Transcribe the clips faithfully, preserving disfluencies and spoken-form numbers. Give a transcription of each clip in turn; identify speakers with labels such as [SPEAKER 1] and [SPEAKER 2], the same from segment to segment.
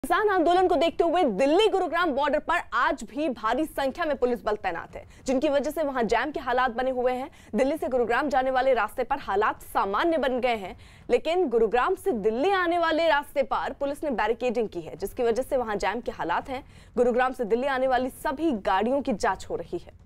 [SPEAKER 1] किसान आंदोलन को देखते हुए दिल्ली गुरुग्राम बॉर्डर पर आज भी भारी संख्या में पुलिस बल तैनात है, जिनकी वजह से वहां जैम के हालात बने हुए हैं। दिल्ली से गुरुग्राम जाने वाले रास्ते पर हालात सामान्य बन गए हैं, लेकिन गुरुग्राम से दिल्ली आने वाले रास्ते पर पुलिस ने बैरिकेडिंग की है, जिसकी वजह से वहां जैम के हालात हैं। गुरुग्राम से दिल्ली आने वाली सभी गाड़ियों की जांच हो रही है।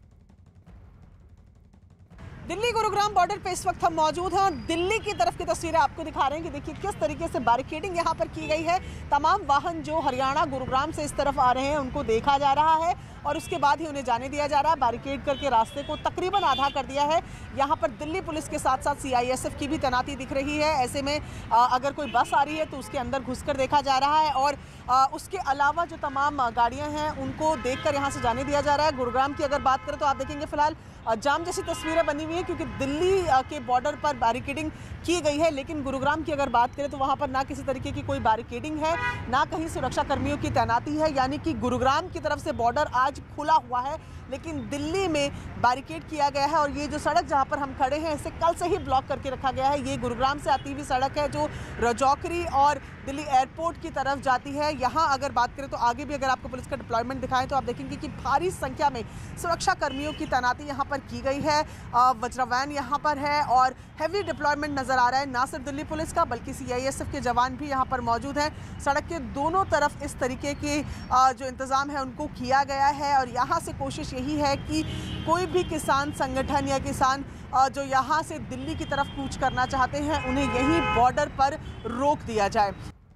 [SPEAKER 2] दिल्ली गुरुग्राम बॉर्डर पे इस वक्त हम मौजूद हैं और दिल्ली की तरफ की तस्वीरें आपको दिखा रहे हैं कि देखिए किस तरीके से बैरिकेडिंग यहाँ पर की गई है। तमाम वाहन जो हरियाणा गुरुग्राम से इस तरफ आ रहे हैं उनको देखा जा रहा है और उसके बाद ही उन्हें जाने दिया जा रहा है। बैरिकेड करके रास्ते को तकरीबन आधा कर दिया है। यहाँ पर दिल्ली पुलिस के साथ साथ सीआईएसएफ की भी तैनाती दिख रही है। ऐसे में आ, अगर कोई बस आ रही है तो उसके अंदर घुसकर देखा जा रहा है और आ, उसके अलावा जो तमाम गाड़ियाँ हैं उनको देखकर यहाँ से जाने दिया जा रहा है। गुरुग्राम की अगर बात करें तो आप देखेंगे फिलहाल जाम जैसी तस्वीरें बनी हुई है, क्योंकि दिल्ली के बॉर्डर पर बैरिकेडिंग की गई है। लेकिन गुरुग्राम की अगर बात करें तो वहां पर ना किसी तरीके की कोई बैरिकेडिंग है, ना कहीं सुरक्षा कर्मियों की तैनाती है। यानी कि गुरुग्राम की तरफ से बॉर्डर आज खुला हुआ है, लेकिन दिल्ली में बैरिकेड किया गया है। और ये जो सड़क जहां पर हम खड़े हैं इसे कल से ही ब्लॉक करके रखा गया है। ये गुरुग्राम से आती हुई सड़क है जो रजौकरी और दिल्ली एयरपोर्ट की तरफ जाती है। यहाँ अगर बात करें तो आगे भी अगर आपको पुलिस का डिप्लॉयमेंट दिखाएं तो आप देखेंगे कि भारी संख्या में सुरक्षा कर्मियों की तैनाती यहाँ पर की गई है। वज्रवैन यहाँ पर है और हैवी डिप्लॉयमेंट नजर आ रहा है, ना सिर्फ दिल्ली पुलिस का बल्कि सीआईएसएफ के जवान भी यहाँ पर मौजूद हैं। सड़क के दोनों तरफ इस तरीके के जो इंतजाम है उनको किया गया है और यहाँ से कोशिश यही है कि कोई भी किसान संगठन या किसान जो यहाँ से दिल्ली की तरफ कूच करना चाहते हैं उन्हें यहीं बॉर्डर पर रोक दिया जाए।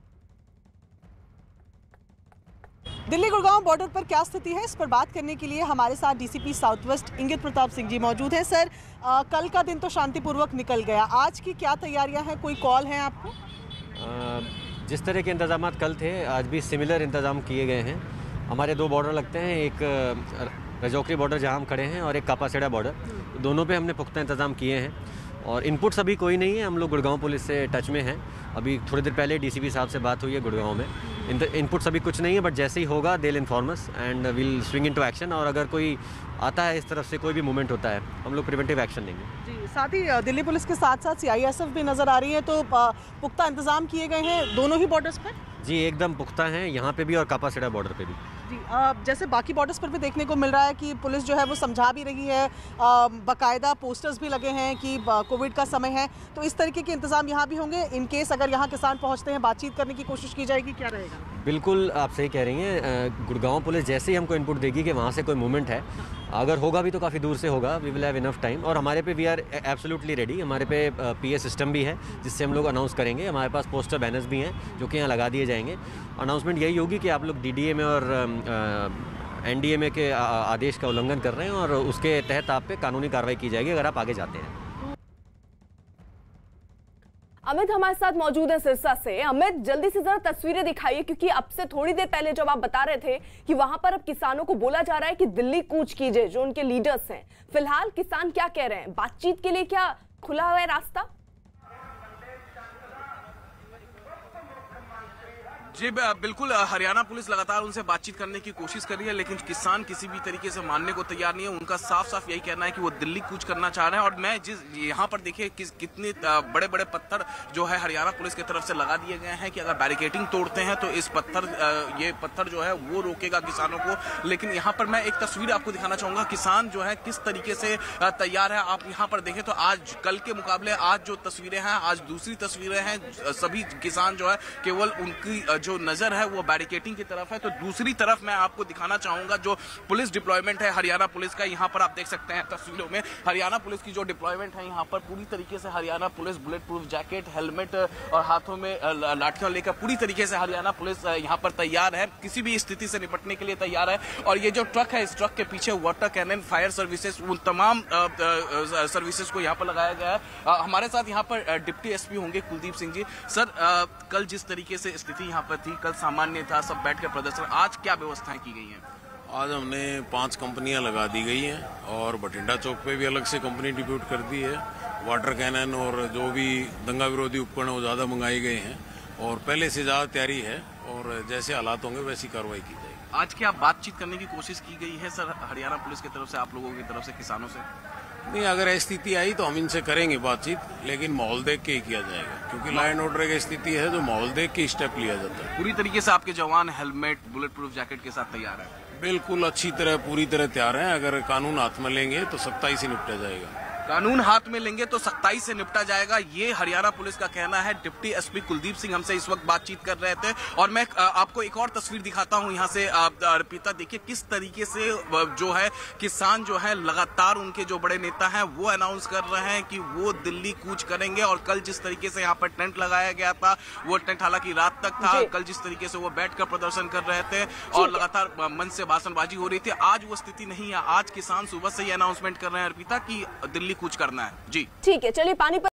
[SPEAKER 2] दिल्ली गुड़गांव बॉर्डर पर क्या स्थिति है, इस पर बात करने के लिए हमारे साथ डीसीपी साउथ वेस्ट इंगित प्रताप सिंह जी मौजूद हैं। सर, आ, कल का दिन तो शांतिपूर्वक निकल गया, आज की क्या तैयारियां हैं, कोई कॉल है आपको?
[SPEAKER 3] आ, जिस तरह के इंतजाम कल थे आज भी सिमिलर इंतजाम किए गए हैं। हमारे दो बॉर्डर लगते हैं, एक रजौकरी बॉर्डर जहां हम खड़े हैं और एक कापासेड़ा बॉर्डर, दोनों पे हमने पुख्ता इंतजाम किए हैं और इनपुट्स अभी कोई नहीं है। हम लोग गुड़गांव पुलिस से टच में हैं। अभी थोड़ी देर पहले डीसीपी साहब से बात हुई है गुड़गांव में। इनपुट्स अभी कुछ नहीं है, बट जैसे ही होगा they will inform us and will swing into action. और अगर कोई आता है इस तरफ से, कोई भी मूवमेंट होता है, हम लोग प्रिवेंटिव एक्शन लेंगे।
[SPEAKER 2] जी, साथ ही दिल्ली पुलिस के साथ साथ सीआईएसएफ भी नज़र आ रही है, तो पुख्ता इंतजाम किए गए हैं दोनों ही बॉर्डर्स पर?
[SPEAKER 3] जी, एकदम पुख्ता हैं, यहाँ पे भी और कापासेड़ा बॉर्डर पे भी।
[SPEAKER 2] जी, जैसे बाकी बॉर्डर्स पर भी देखने को मिल रहा है कि पुलिस जो है वो समझा भी रही है, बाकायदा पोस्टर्स भी लगे हैं कि कोविड का समय है, तो इस तरीके के इंतजाम यहाँ भी होंगे। इन केस अगर यहाँ किसान पहुँचते हैं, बातचीत करने की कोशिश की जाएगी, क्या रहेगा?
[SPEAKER 3] बिल्कुल, आप सही कह रही हैं। गुड़गांव पुलिस जैसे ही हमको इनपुट देगी कि वहाँ से कोई मूवमेंट है, अगर होगा भी तो काफ़ी दूर से होगा, we will have enough time. और हमारे पे वी आर एब्सोल्युटली रेडी। हमारे पे पीए सिस्टम भी है जिससे हम लोग अनाउंस करेंगे। हमारे पास पोस्टर बैनर्स भी हैं जो कि यहाँ लगा दिए जाएंगे। अनाउंसमेंट यही होगी कि आप लोग डीडीए में और एनडीए में के आदेश का उल्लंघन कर रहे हैं और उसके तहत आप पे कानूनी कार्रवाई की जाएगी अगर आप आगे जाते हैं।
[SPEAKER 1] अमित हमारे साथ मौजूद है सिरसा से। अमित, जल्दी से जरा तस्वीरें दिखाइए, क्योंकि अब से थोड़ी देर पहले जब आप बता रहे थे कि वहां पर अब किसानों को बोला जा रहा है कि दिल्ली कूच कीजिए, जो उनके लीडर्स हैं, फिलहाल किसान क्या कह रहे हैं? बातचीत के लिए क्या खुला हुआ है रास्ता?
[SPEAKER 4] जी बिल्कुल, हरियाणा पुलिस लगातार उनसे बातचीत करने की कोशिश कर रही है, लेकिन किसान किसी भी तरीके से मानने को तैयार नहीं है। उनका साफ साफ यही कहना है कि वो दिल्ली कूच करना चाह रहे हैं। और मैं जिस यहाँ पर देखिए किस कितने बड़े बड़े पत्थर जो है हरियाणा पुलिस की तरफ से लगा दिए गए हैं कि अगर बैरिकेडिंग तोड़ते हैं तो इस पत्थर ये पत्थर जो है वो रोकेगा किसानों को। लेकिन यहाँ पर मैं एक तस्वीर आपको दिखाना चाहूंगा, किसान जो है किस तरीके से तैयार है। आप यहाँ पर देखें तो आज कल के मुकाबले आज जो तस्वीरें हैं, आज दूसरी तस्वीरें हैं। सभी किसान जो है केवल उनकी जो नजर है वो बैरिकेडिंग की तरफ है। तो दूसरी तरफ मैं आपको दिखाना चाहूंगा जो पुलिस डिप्लॉयमेंट है हरियाणा पुलिस का। यहाँ पर आप देख सकते हैं तस्वीरों में हरियाणा पुलिस की जो डिप्लॉयमेंट है, यहाँ पर पूरी तरीके से Haryana police bullet proof jacket, helmet और हाथों में लाठियां लेकर पूरी तरीके से हरियाणा पुलिस यहाँ पर तैयार है, किसी भी स्थिति से निपटने के लिए तैयार है। और ये जो ट्रक है, इस ट्रक के पीछे वाटर कैनन, फायर सर्विसेज, उन तमाम सर्विसेज को यहाँ पर लगाया गया है। हमारे साथ यहाँ पर डिप्टी एसपी होंगे कुलदीप सिंह जी। सर, कल जिस तरीके से स्थिति यहाँ पर थी, कल सामान्य था, सब बैठ कर प्रदर्शन, आज क्या व्यवस्थाएं की गई हैं?
[SPEAKER 5] आज हमने पांच कंपनियां लगा दी गई हैं और बठिंडा चौक पे भी अलग से कंपनी डिप्यूट कर दी है। वाटर कैनन और जो भी दंगा विरोधी उपकरण वो ज़्यादा मंगाए गए हैं और पहले से ज़्यादा तैयारी है और जैसे हालात होंगे वैसी कार्रवाई की जाएगी।
[SPEAKER 4] आज क्या बातचीत करने की कोशिश की गई है सर हरियाणा पुलिस की तरफ से, आप लोगों की तरफ से, किसानों से?
[SPEAKER 5] नहीं, अगर स्थिति आई तो हम इनसे करेंगे बातचीत, लेकिन माहौल देख के ही किया जाएगा, क्योंकि लॉ एंड ऑर्डर की स्थिति है जो माहौल देख के स्टेप लिया जाता है।
[SPEAKER 4] पूरी तरीके से आपके जवान हेलमेट, बुलेट प्रूफ जैकेट के साथ तैयार है?
[SPEAKER 5] बिल्कुल अच्छी तरह, पूरी तरह तैयार हैं। अगर कानून हाथ में लेंगे तो सख्ताई से निपटा जाएगा।
[SPEAKER 4] कानून हाथ में लेंगे तो सख्ताई से निपटा जाएगा, ये हरियाणा पुलिस का कहना है। डिप्टी एसपी कुलदीप सिंह हमसे इस वक्त बातचीत कर रहे थे। और मैं आपको एक और तस्वीर दिखाता हूं यहाँ से। अर्पिता, देखिए किस तरीके से जो है किसान जो है लगातार उनके जो बड़े नेता हैं वो अनाउंस कर रहे हैं कि वो दिल्ली कूच करेंगे। और कल जिस तरीके से यहाँ पर टेंट लगाया गया था, वो टेंट हालांकि रात तक था। कल जिस तरीके से वो बैठकर प्रदर्शन कर रहे थे और लगातार मंच से भाषणबाजी हो रही थी, आज वो स्थिति नहीं है। आज किसान सुबह से ही अनाउंसमेंट कर रहे हैं अर्पिता की दिल्ली कूच करना है। जी
[SPEAKER 1] ठीक है, चलिए पानी